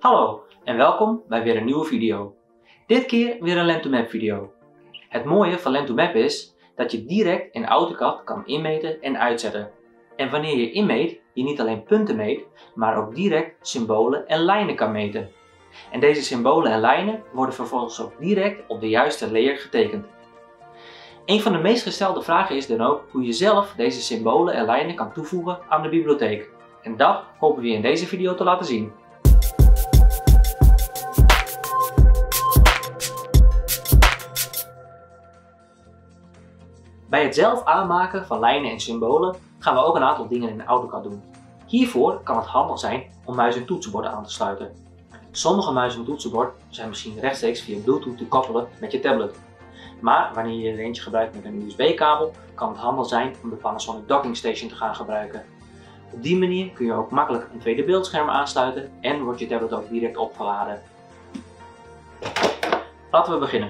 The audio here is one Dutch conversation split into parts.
Hallo en welkom bij weer een nieuwe video. Dit keer weer een Lentomap video. Het mooie van Lentomap is dat je direct in AutoCAD kan inmeten en uitzetten. En wanneer je inmeet, je niet alleen punten meet, maar ook direct symbolen en lijnen kan meten. En deze symbolen en lijnen worden vervolgens ook direct op de juiste layer getekend. Een van de meest gestelde vragen is dan ook hoe je zelf deze symbolen en lijnen kan toevoegen aan de bibliotheek. En dat hopen we je in deze video te laten zien. Bij het zelf aanmaken van lijnen en symbolen gaan we ook een aantal dingen in AutoCAD doen. Hiervoor kan het handig zijn om muis en toetsenborden aan te sluiten. Sommige muis en toetsenbord zijn misschien rechtstreeks via Bluetooth te koppelen met je tablet. Maar wanneer je er eentje gebruikt met een USB-kabel, kan het handig zijn om de Panasonic Docking Station te gaan gebruiken. Op die manier kun je ook makkelijk een tweede beeldscherm aansluiten en wordt je tablet ook direct opgeladen. Laten we beginnen.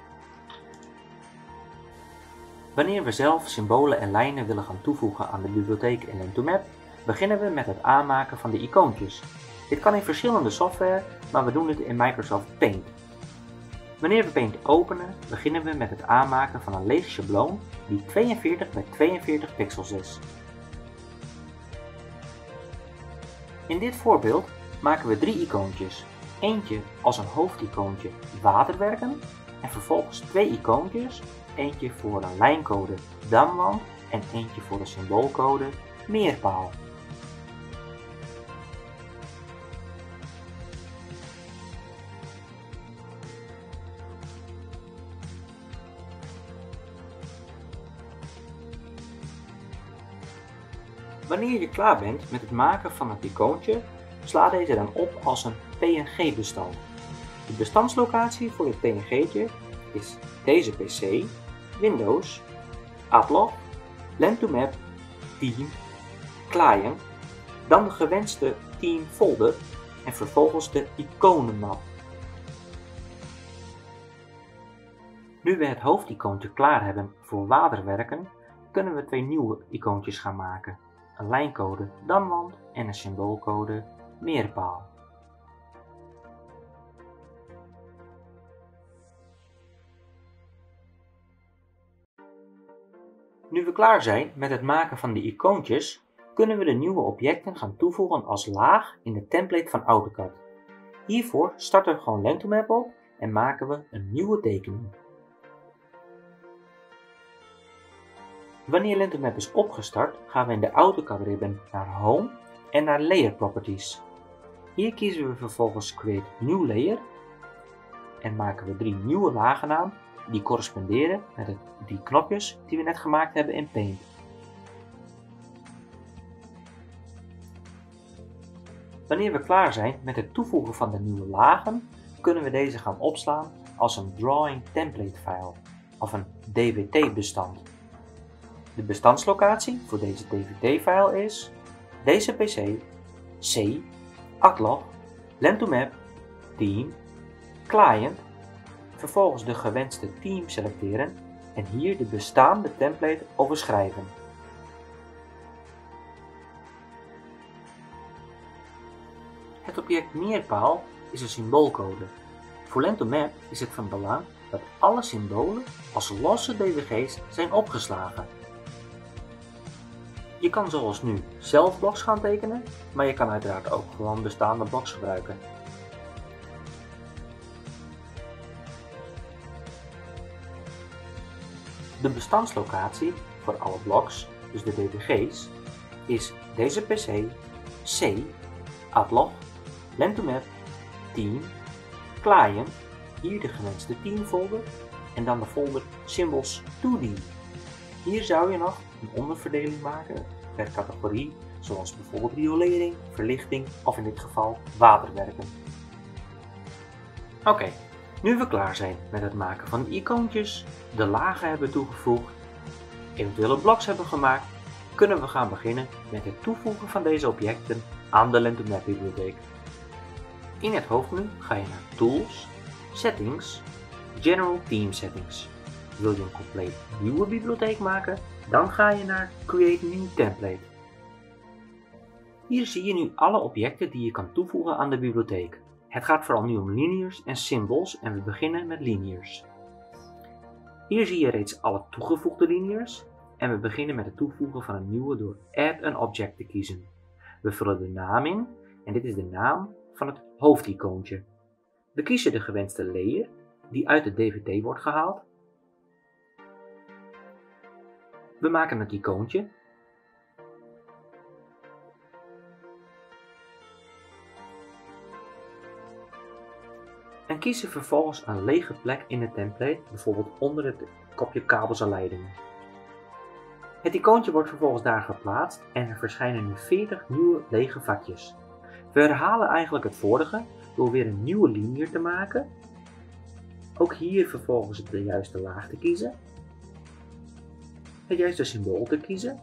Wanneer we zelf symbolen en lijnen willen gaan toevoegen aan de bibliotheek in Lentomap, beginnen we met het aanmaken van de icoontjes. Dit kan in verschillende software, maar we doen het in Microsoft Paint. Wanneer we Paint openen, beginnen we met het aanmaken van een leeg schabloon die 42 bij 42 pixels is. In dit voorbeeld maken we 3 icoontjes. Eentje als een hoofdicoontje waterwerken en vervolgens 2 icoontjes. Eentje voor een lijncode damwand en eentje voor de symboolcode meerpaal. Wanneer je klaar bent met het maken van het icoontje, sla deze dan op als een PNG-bestand. De bestandslocatie voor dit PNG'tje is deze PC, Windows, Atlog, Lentomap, Team, Client, dan de gewenste Team folder en vervolgens de iconenmap. Nu we het hoofdicoontje klaar hebben voor waterwerken, kunnen we 2 nieuwe icoontjes gaan maken. Een lijncode damwand en een symboolcode meerpaal. Nu we klaar zijn met het maken van de icoontjes, kunnen we de nieuwe objecten gaan toevoegen als laag in de template van AutoCAD. Hiervoor starten we gewoon Lentomap op en maken we een nieuwe tekening. Wanneer Lentomap is opgestart, gaan we in de AutoCAD ribbon naar Home en naar Layer Properties. Hier kiezen we vervolgens Create New Layer en maken we 3 nieuwe lagen aan die corresponderen met de 3 knopjes die we net gemaakt hebben in Paint. Wanneer we klaar zijn met het toevoegen van de nieuwe lagen, kunnen we deze gaan opslaan als een Drawing Template file of een DWT-bestand. De bestandslocatie voor deze DWT-file is deze PC, C, Atlog, Lentomap, Team, Client, vervolgens de gewenste team selecteren en hier de bestaande template overschrijven. Het object meerpaal is een symboolcode. Voor Lentomap is het van belang dat alle symbolen als losse DWG's zijn opgeslagen. Je kan zoals nu zelf bloks gaan tekenen, maar je kan uiteraard ook gewoon bestaande bloks gebruiken. De bestandslocatie voor alle bloks, dus de DWG's, is deze PC, C, Atlog, Lentomap, Team, Client, hier de gewenste Team folder en dan de folder Symbols 2D. Hier zou je nog een onderverdeling maken per categorie, zoals bijvoorbeeld riolering, verlichting of in dit geval waterwerken. Oké, nu we klaar zijn met het maken van de icoontjes, de lagen hebben toegevoegd, eventuele bloks hebben gemaakt, kunnen we gaan beginnen met het toevoegen van deze objecten aan de Lentomap bibliotheek. In het hoofdmenu ga je naar Tools, Settings, General Theme Settings. Wil je een compleet nieuwe bibliotheek maken, dan ga je naar Create New Template. Hier zie je nu alle objecten die je kan toevoegen aan de bibliotheek. Het gaat vooral nu om linears en symbols en we beginnen met linears. Hier zie je reeds alle toegevoegde linears en we beginnen met het toevoegen van een nieuwe door Add an Object te kiezen. We vullen de naam in en dit is de naam van het hoofdicoontje. We kiezen de gewenste layer die uit de DVT wordt gehaald. We maken het icoontje. En kiezen vervolgens een lege plek in de template, bijvoorbeeld onder het kopje kabels en leidingen. Het icoontje wordt vervolgens daar geplaatst en er verschijnen nu 40 nieuwe lege vakjes. We herhalen eigenlijk het vorige door weer een nieuwe linear te maken. Ook hier vervolgens de juiste laag te kiezen. Het juiste symbool te kiezen.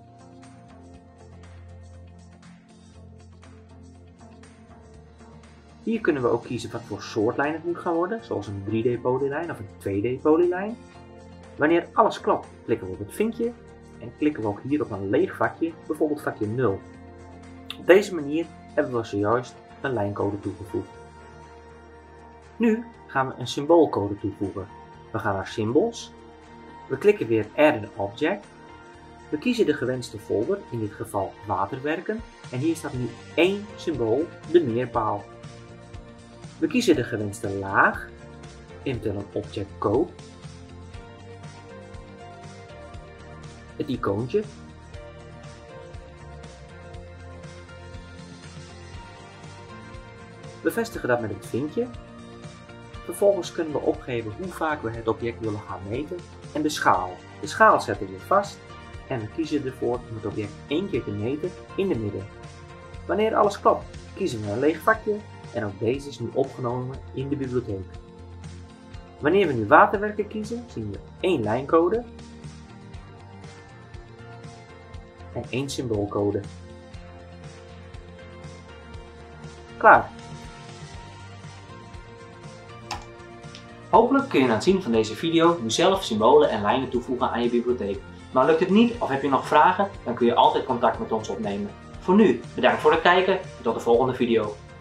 Hier kunnen we ook kiezen wat voor soort lijn het moet gaan worden, zoals een 3D polylijn of een 2D polylijn. Wanneer alles klopt, klikken we op het vinkje en klikken we ook hier op een leeg vakje, bijvoorbeeld vakje 0. Op deze manier hebben we zojuist een lijncode toegevoegd. Nu gaan we een symboolcode toevoegen. We gaan naar Symbols, we klikken weer Add an Object, we kiezen de gewenste folder, in dit geval waterwerken, en hier staat nu één symbool, de meerpaal. We kiezen de gewenste laag, eventueel een object code, het icoontje, bevestigen dat met het vinkje. Vervolgens kunnen we opgeven hoe vaak we het object willen gaan meten en de schaal. De schaal zetten we vast en we kiezen ervoor om het object 1 keer te meten in de midden. Wanneer alles klopt, kiezen we een leeg vakje en ook deze is nu opgenomen in de bibliotheek. Wanneer we nu waterwerken kiezen, zien we 1 lijncode en 1 symboolcode. Klaar! Hopelijk kun je na het zien van deze video nu zelf symbolen en lijnen toevoegen aan je bibliotheek. Maar lukt het niet of heb je nog vragen, dan kun je altijd contact met ons opnemen. Voor nu, bedankt voor het kijken en tot de volgende video.